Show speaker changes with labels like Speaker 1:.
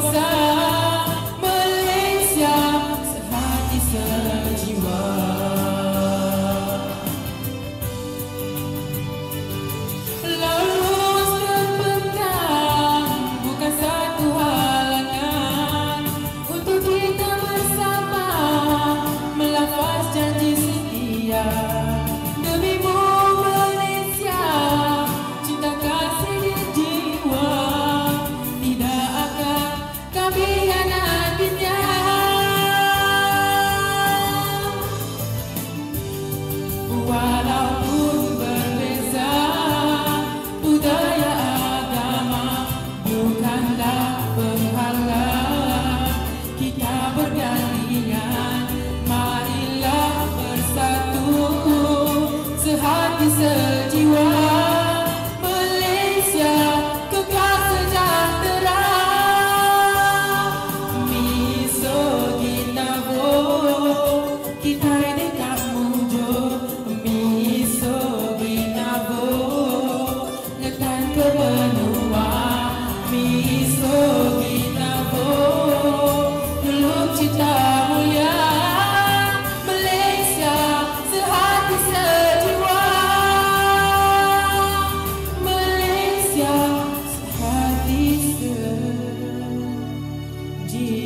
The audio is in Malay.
Speaker 1: bangsa Malaysia sehati sejiwa. Lurus terbentang bukan satu halangan untuk kita bersama melafaz janji setia. Demimu Malaysia, cinta kasih di jiwa, tidak akan kami hianatinya. Walaupun berbeza budaya agama, bukanlah penghalang kita bergandengan. Marilah bersatu sehati sejiwa. Malaysia kekal sejahtera. Miso Ginabo kita dekat mujo. Miso Ginabo nekan ke benua. Miso Ginabo peluk cita mulia. Malaysia sehati sejiwa. Malaysia sehati sejiwa.